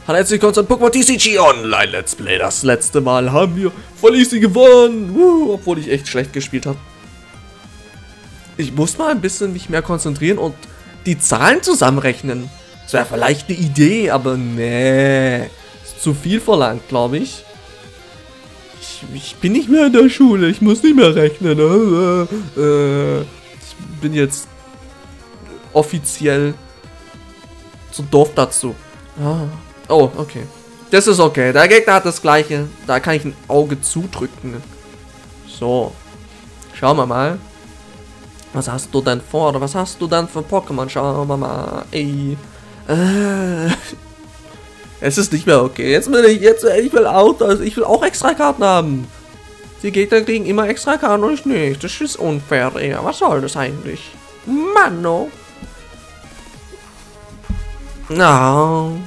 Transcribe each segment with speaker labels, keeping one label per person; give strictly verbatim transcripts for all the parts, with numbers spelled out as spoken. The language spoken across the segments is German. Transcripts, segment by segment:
Speaker 1: Hallo, herzlich willkommen zum Pokémon T C G Online Let's Play. Das letzte Mal haben wir voll easy gewonnen, uh, obwohl ich echt schlecht gespielt habe. Ich muss mal ein bisschen mich mehr konzentrieren und die Zahlen zusammenrechnen. Das wäre vielleicht eine Idee, aber nee, ist zu viel verlangt, glaube ich. ich. Ich bin nicht mehr in der Schule, ich muss nicht mehr rechnen. Äh, äh, ich bin jetzt offiziell zu doof dazu. Ah. Oh, okay. Das ist okay. Der Gegner hat das gleiche. Da kann ich ein Auge zudrücken. So. Schauen wir mal. Was hast du denn vor? Oder was hast du denn für Pokémon? Schauen wir mal. Ey. Äh. Es ist nicht mehr okay. Jetzt will ich, jetzt, ich will auch, also ich will auch extra Karten haben. Die Gegner kriegen immer extra Karten und ich nicht. Das ist unfair, ey. Was soll das eigentlich? Manno. No.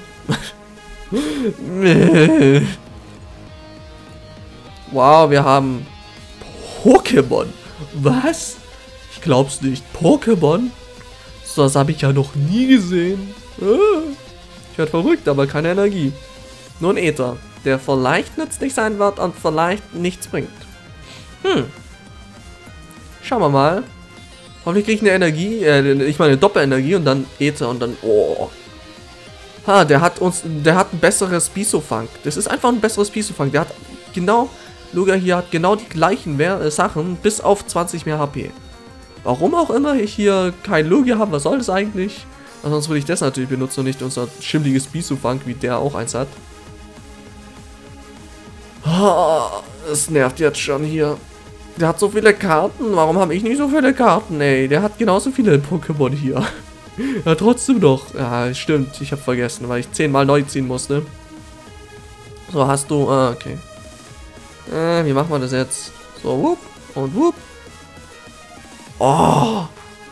Speaker 1: Wow, wir haben Pokémon. Was? Ich glaub's nicht. Pokémon? So, das habe ich ja noch nie gesehen. Ich werde verrückt, aber keine Energie. Nur ein Äther, der vielleicht nützlich sein wird und vielleicht nichts bringt. Hm. Schauen wir mal. Hoffentlich kriege ich eine Energie, äh, ich meine Doppelenergie und dann Äther und dann... Oh. Ha, der hat uns, der hat ein besseres Bisofunk. Das ist einfach ein besseres Bisofunk. Der hat genau, Lugia hier hat genau die gleichen mehr, äh, Sachen, bis auf zwanzig mehr H P. Warum auch immer ich hier kein Lugia habe, was soll das eigentlich? Sonst würde ich das natürlich benutzen und nicht unser schimmliges Bisofunk, wie der auch eins hat. Oh, das nervt jetzt schon hier. Der hat so viele Karten. Warum habe ich nicht so viele Karten, ey? Der hat genauso viele Pokémon hier. Ja, trotzdem noch. Ja, stimmt. Ich habe vergessen, weil ich zehnmal neu ziehen musste. So, hast du... Ah, okay. Äh, wie machen wir das jetzt? So, wupp und wupp. Oh!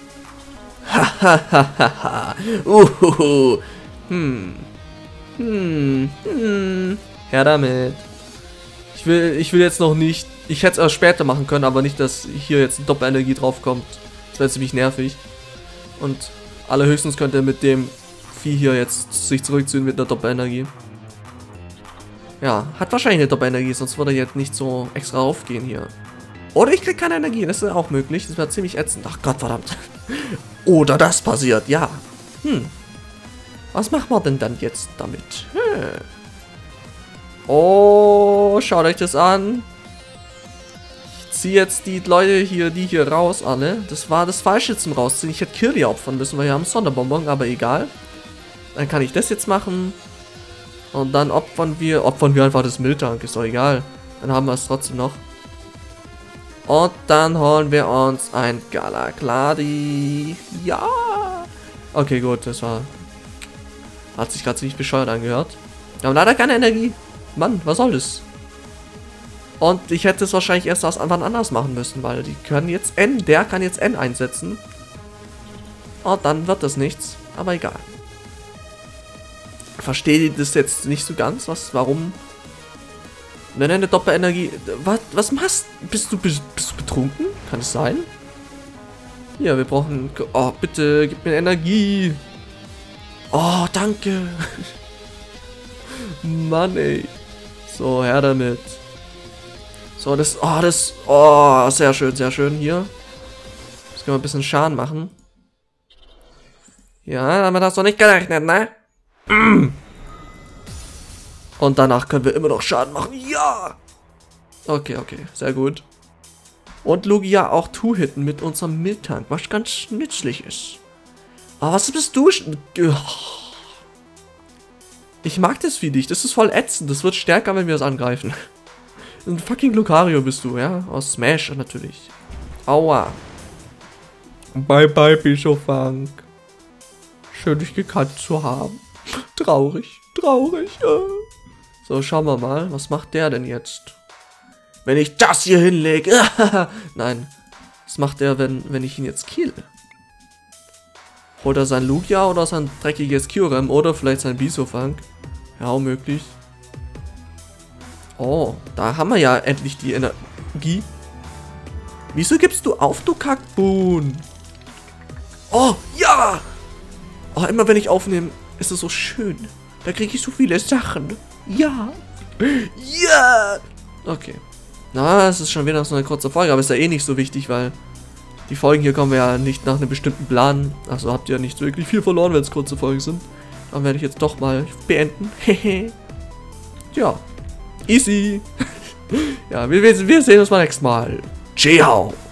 Speaker 1: Hahaha. Uhuhu. Hm. Hm. Hm. Her damit. Ich will, ich will jetzt noch nicht... Ich hätte es erst später machen können, aber nicht, dass hier jetzt eine Doppelenergie drauf kommt. Das wäre ziemlich nervig. Und... Allerhöchstens könnte er mit dem Vieh hier jetzt sich zurückziehen mit einer Doppelenergie. Ja, hat wahrscheinlich eine Doppelenergie, sonst würde er jetzt nicht so extra aufgehen hier. Oder ich krieg keine Energie, das ist auch möglich. Das wäre ziemlich ätzend. Ach Gott, verdammt. Oder das passiert, ja. Hm. Was machen wir denn dann jetzt damit? Hm. Oh, schaut euch das an. Zieh jetzt die Leute hier, die hier raus, alle. Das war das Falsche zum Rausziehen. Ich hätte Kirli opfern müssen, weil wir haben Sonderbonbon, aber egal. Dann kann ich das jetzt machen. Und dann opfern wir, opfern wir einfach das Miltank, ist doch egal. Dann haben wir es trotzdem noch. Und dann holen wir uns ein Galagladi. Ja! Okay, gut, das war... Hat sich gerade ziemlich bescheuert angehört. Wir haben leider keine Energie. Mann, was soll das? Und ich hätte es wahrscheinlich erst aus wann anders machen müssen, weil die können jetzt N, der kann jetzt N einsetzen. Und dann wird das nichts, aber egal. Verstehe das jetzt nicht so ganz, was, warum? Wenn eine Doppelenergie, was, was machst bist du? Bist du betrunken? Kann es sein? Ja, wir brauchen, oh bitte, gib mir Energie. Oh, danke. Mann, ey. So, her damit. So, das, oh, das, oh, sehr schön, sehr schön hier. Jetzt können wir ein bisschen Schaden machen. Ja, damit hast du nicht gerechnet, ne? Mm. Und danach können wir immer noch Schaden machen, ja! Okay, okay, sehr gut. Und Lugia auch Two-Hitten mit unserem Miltank, was ganz nützlich ist. Aber was bist du? Ich mag das wie dich, das ist voll ätzend, das wird stärker, wenn wir es angreifen. Ein fucking Lucario bist du, ja? Aus Smash natürlich. Aua. Bye bye, Bisofunk. Schön, dich gekannt zu haben. Traurig, traurig. So, schauen wir mal. Was macht der denn jetzt? Wenn ich das hier hinlege. Nein. Was macht der, wenn, wenn ich ihn jetzt kill? Holt er sein Lugia oder sein dreckiges Kyurem oder vielleicht sein Bisofunk? Ja, unmöglich. Oh, da haben wir ja endlich die Energie. Wieso gibst du auf, du Kackboon? Oh, ja! Oh, immer wenn ich aufnehme, ist es so schön. Da kriege ich so viele Sachen. Ja. Ja. Okay. Na, es ist schon wieder so eine kurze Folge, aber ist ja eh nicht so wichtig, weil die Folgen hier kommen ja nicht nach einem bestimmten Plan. Also habt ihr nicht wirklich viel verloren, wenn es kurze Folgen sind. Dann werde ich jetzt doch mal beenden. Ja. Easy. Ja, wir, wir sehen uns mal nächstes Mal. Ciao.